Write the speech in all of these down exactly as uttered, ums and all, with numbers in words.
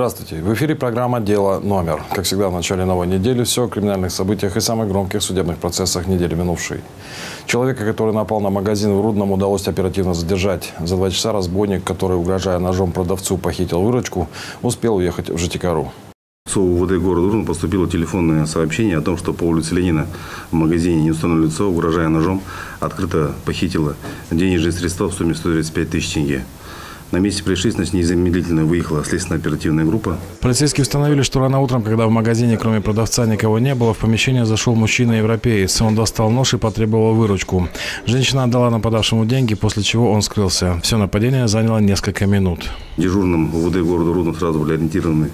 Здравствуйте. В эфире программа «Дело номер». Как всегда, в начале новой недели все о криминальных событиях и самых громких судебных процессах недели минувшей. Человека, который напал на магазин в Рудном, удалось оперативно задержать. За два часа разбойник, который, угрожая ножом продавцу, похитил выручку, успел уехать в Житикару. В УВД города Рудна поступило телефонное сообщение о том, что по улице Ленина в магазине неустановленное лицо, угрожая ножом, открыто похитило денежные средства в сумме сто тридцать пять тысяч тенге. На месте происшествия незамедлительно выехала следственно-оперативная группа. Полицейские установили, что рано утром, когда в магазине кроме продавца никого не было, в помещение зашел мужчина-европеец. Он достал нож и потребовал выручку. Женщина отдала нападавшему деньги, после чего он скрылся. Все нападение заняло несколько минут. Дежурным УВД города Рудна сразу были ориентированы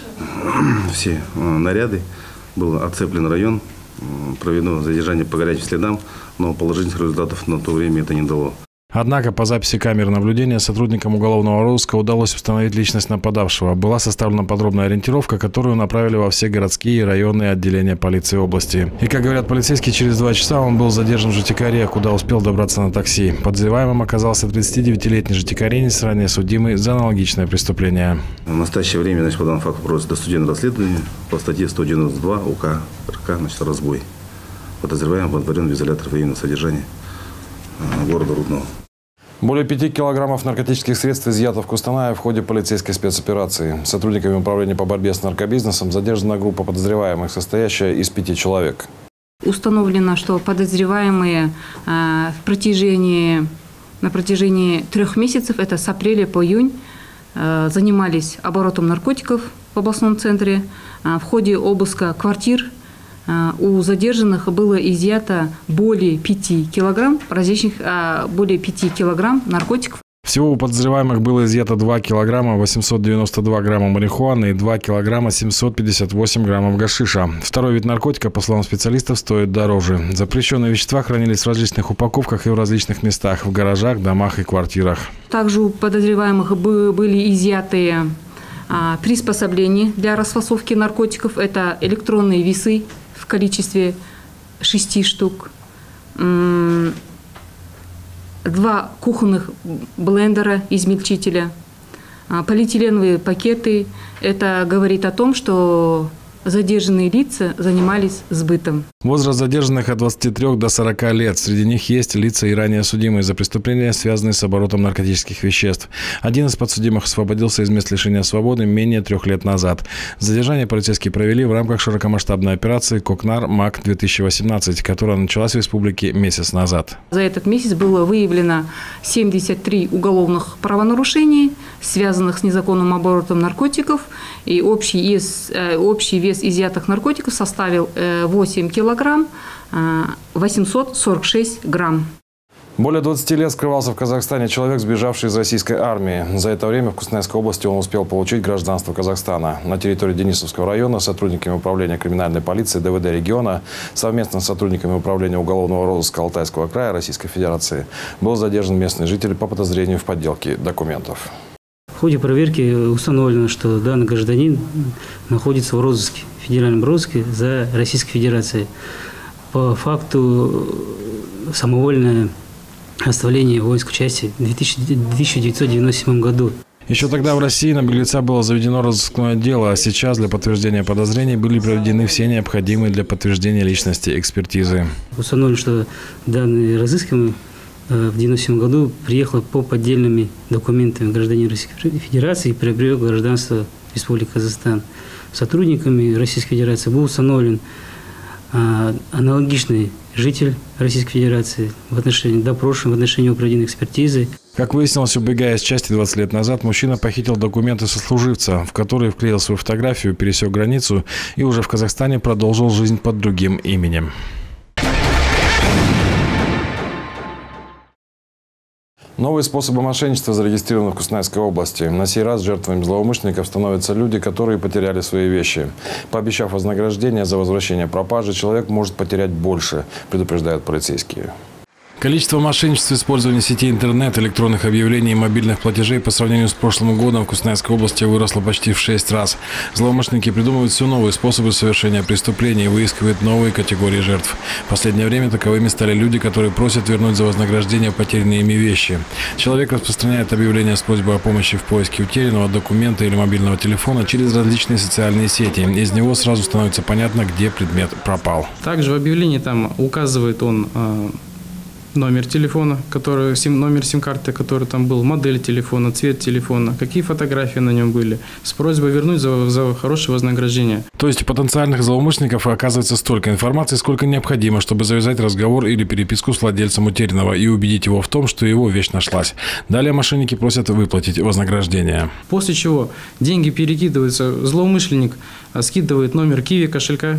все наряды. Был оцеплен район, проведено задержание по горячим следам, но положительных результатов на то время это не дало. Однако по записи камер наблюдения сотрудникам уголовного розыска удалось установить личность нападавшего. Была составлена подробная ориентировка, которую направили во все городские и районные отделения полиции области. И, как говорят полицейские, через два часа он был задержан в Житикаре, куда успел добраться на такси. Подозреваемым оказался тридцатидевятилетний житикаренец, ранее судимый за аналогичное преступление. В настоящее время, значит, по данному факту проводится досудебное расследование по статье сто девяносто два УК РК, значит, разбой. Подозреваемый водворен в изолятор временного содержания города Рудного. Более пяти килограммов наркотических средств изъято в Кустанае в ходе полицейской спецоперации. Сотрудниками управления по борьбе с наркобизнесом задержана группа подозреваемых, состоящая из пяти человек. Установлено, что подозреваемые э, в протяжении, на протяжении трех месяцев, это с апреля по июнь, э, занимались оборотом наркотиков в областном центре. Э, в ходе обыска квартир у задержанных было изъято более пяти килограмм различных, более пяти килограмм наркотиков. Всего у подозреваемых было изъято два килограмма восемьсот девяносто два грамма марихуаны и два килограмма семьсот пятьдесят восемь граммов гашиша. Второй вид наркотика, по словам специалистов, стоит дороже. Запрещенные вещества хранились в различных упаковках и в различных местах – в гаражах, домах и квартирах. Также у подозреваемых были изъяты приспособления для расфасовки наркотиков. Это электронные весы в количестве шести штук, два кухонных блендера измельчителя, полиэтиленовые пакеты. Это говорит о том, что задержанные лица занимались сбытом. Возраст задержанных от двадцати трёх до сорока лет. Среди них есть лица и ранее судимые за преступления, связанные с оборотом наркотических веществ. Один из подсудимых освободился из мест лишения свободы менее трех лет назад. Задержание полицейские провели в рамках широкомасштабной операции «Кокнар-МАК-две тысячи восемнадцать», которая началась в республике месяц назад. За этот месяц было выявлено семьдесят три уголовных правонарушений, связанных с незаконным оборотом наркотиков, и общий вес, общий вес изъятых наркотиков составил восемь килограмм восемьсот сорок шесть грамм. Более двадцати лет скрывался в Казахстане человек, сбежавший из российской армии. За это время в Кустанайской области он успел получить гражданство Казахстана. На территории Денисовского района сотрудниками управления криминальной полиции ДВД региона совместно с сотрудниками управления уголовного розыска Алтайского края Российской Федерации был задержан местный житель по подозрению в подделке документов. В ходе проверки установлено, что данный гражданин находится в розыске, в федеральном розыске за Российской Федерацией. По факту самовольное оставление воинской части в тысяча девятьсот девяносто седьмом году. Еще тогда в России на беглеца было заведено розыскное дело, а сейчас для подтверждения подозрений были проведены все необходимые для подтверждения личности экспертизы. Установлено, что данный разыскиваемый в девяносто седьмом году приехал по поддельными документами гражданина Российской Федерации и приобрел гражданство Республики Казахстан. Сотрудниками Российской Федерации был установлен а, аналогичный житель Российской Федерации, в отношении, допрошен, в отношении проведенной экспертизы. Как выяснилось, убегая из части двадцать лет назад, мужчина похитил документы сослуживца, в которые вклеил свою фотографию, пересек границу и уже в Казахстане продолжил жизнь под другим именем. Новые способы мошенничества зарегистрированы в Кустанайской области. На сей раз жертвами злоумышленников становятся люди, которые потеряли свои вещи. Пообещав вознаграждение за возвращение пропажи, человек может потерять больше, предупреждают полицейские. Количество мошенничеств в использовании сети интернет, электронных объявлений и мобильных платежей по сравнению с прошлым годом в Кустанайской области выросло почти в шесть раз. Злоумышленники придумывают все новые способы совершения преступлений и выискивают новые категории жертв. В последнее время таковыми стали люди, которые просят вернуть за вознаграждение потерянные ими вещи. Человек распространяет объявление с просьбой о помощи в поиске утерянного документа или мобильного телефона через различные социальные сети. Из него сразу становится понятно, где предмет пропал. Также в объявлении там указывает он э, номер телефона, который, сим, номер сим-карты, который там был, модель телефона, цвет телефона, какие фотографии на нем были, с просьбой вернуть за, за хорошее вознаграждение. То есть у потенциальных злоумышленников оказывается столько информации, сколько необходимо, чтобы завязать разговор или переписку с владельцем утерянного и убедить его в том, что его вещь нашлась. Далее мошенники просят выплатить вознаграждение. После чего деньги перекидываются, злоумышленник скидывает номер Киви кошелька.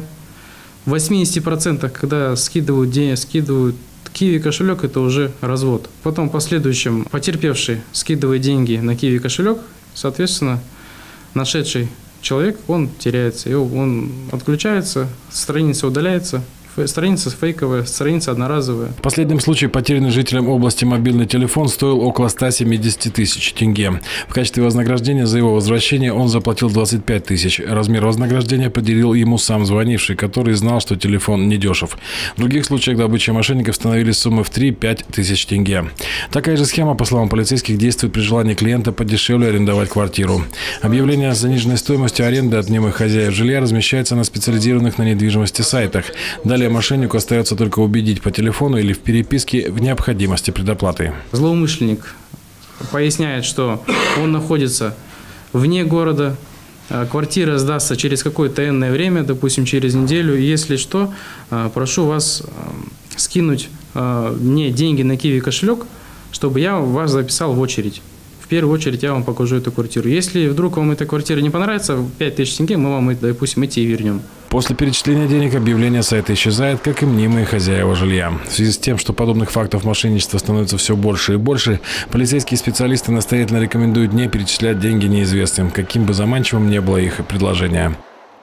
В восьмидесяти процентах, когда скидывают деньги, скидывают Киви кошелек, это уже развод. Потом в последующем потерпевший скидывает деньги на Киви кошелек, соответственно, нашедший человек, он теряется, и он отключается, страница удаляется. Страница фейковая, страница одноразовая. В последнем случае потерянный жителям области мобильный телефон стоил около ста семидесяти тысяч тенге. В качестве вознаграждения за его возвращение он заплатил двадцать пять тысяч. Размер вознаграждения определил ему сам звонивший, который знал, что телефон недешев. В других случаях добычи мошенников становились суммы в три-пять тысяч тенге. Такая же схема, по словам полицейских, действует при желании клиента подешевле арендовать квартиру. Объявление о заниженной стоимости аренды от немых хозяев жилья размещается на специализированных на недвижимости сайтах. Далее мошеннику остается только убедить по телефону или в переписке в необходимости предоплаты. Злоумышленник поясняет, что он находится вне города, квартира сдастся через какое-то энное время, допустим, через неделю. Если что, прошу вас скинуть мне деньги на Киви кошелек, чтобы я вас записал в очередь. В первую очередь я вам покажу эту квартиру. Если вдруг вам эта квартира не понравится, пять тысяч тенге мы вам, допустим, эти и вернем. После перечисления денег объявление сайта исчезает, как и мнимые хозяева жилья. В связи с тем, что подобных фактов мошенничества становится все больше и больше, полицейские специалисты настоятельно рекомендуют не перечислять деньги неизвестным, каким бы заманчивым ни было их предложение.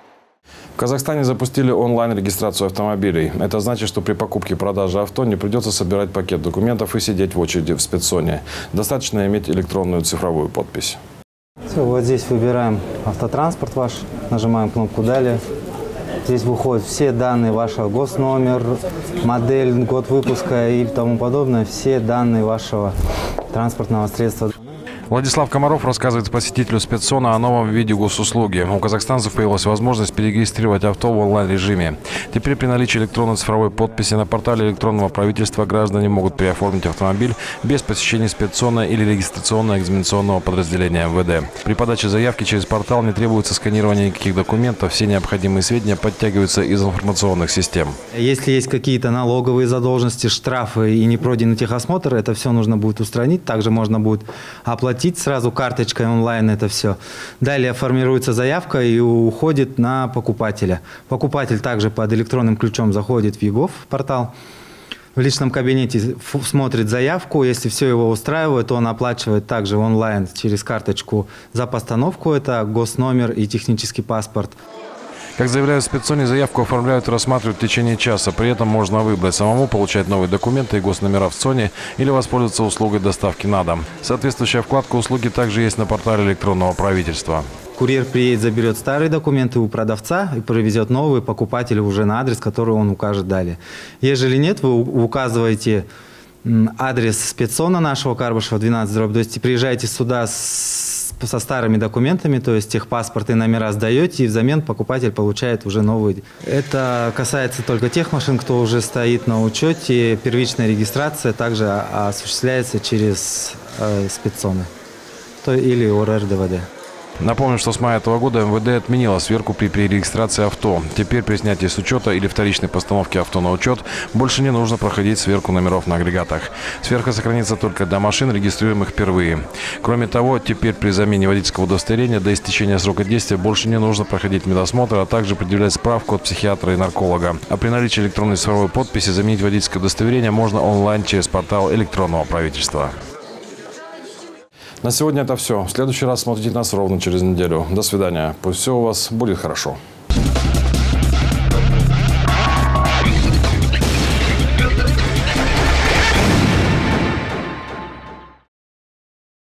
В Казахстане запустили онлайн-регистрацию автомобилей. Это значит, что при покупке и продаже авто не придется собирать пакет документов и сидеть в очереди в спецзоне. Достаточно иметь электронную цифровую подпись. Все, вот здесь выбираем автотранспорт ваш, нажимаем кнопку «Далее». Здесь выходят все данные вашего госномер, модель, год выпуска и тому подобное, все данные вашего транспортного средства. Владислав Комаров рассказывает посетителю спецзоны о новом виде госуслуги. У казахстанцев появилась возможность перерегистрировать авто в онлайн-режиме. Теперь при наличии электронной цифровой подписи на портале электронного правительства граждане могут переоформить автомобиль без посещения спецзоны или регистрационно-экзаменационного подразделения эм вэ дэ. При подаче заявки через портал не требуется сканирование никаких документов, все необходимые сведения подтягиваются из информационных систем. Если есть какие-то налоговые задолженности, штрафы и не пройденный техосмотр, это все нужно будет устранить. Также можно будет оплатить сразу карточкой онлайн это все. Далее формируется заявка и уходит на покупателя. Покупатель также под электронным ключом заходит в ЕГОВ портал. В личном кабинете смотрит заявку. Если все его устраивает, он оплачивает также онлайн через карточку за постановку. Это госномер и технический паспорт. Как заявляют в спецзоне, заявку оформляют и рассматривают в течение часа. При этом можно выбрать самому получать новые документы и госномера в зоне или воспользоваться услугой доставки на дом. Соответствующая вкладка услуги также есть на портале электронного правительства. Курьер приедет, заберет старые документы у продавца и привезет новые покупателю уже на адрес, который он укажет далее. Ежели нет, вы указываете адрес спецзона нашего Карбышева двенадцать дробь, то есть приезжаете сюда с со старыми документами, то есть техпаспорт и номера сдаете, и взамен покупатель получает уже новые. Это касается только тех машин, кто уже стоит на учете. Первичная регистрация также осуществляется через э, спецзоны или о эр эр дэ вэ дэ. Напомню, что с мая этого года эм вэ дэ отменила сверку при перерегистрации авто. Теперь при снятии с учета или вторичной постановке авто на учет больше не нужно проходить сверку номеров на агрегатах. Сверка сохранится только для машин, регистрируемых впервые. Кроме того, теперь при замене водительского удостоверения до истечения срока действия больше не нужно проходить медосмотр, а также предъявлять справку от психиатра и нарколога. А при наличии электронной цифровой подписи заменить водительское удостоверение можно онлайн через портал электронного правительства. На сегодня это все. В следующий раз смотрите нас ровно через неделю. До свидания. Пусть все у вас будет хорошо.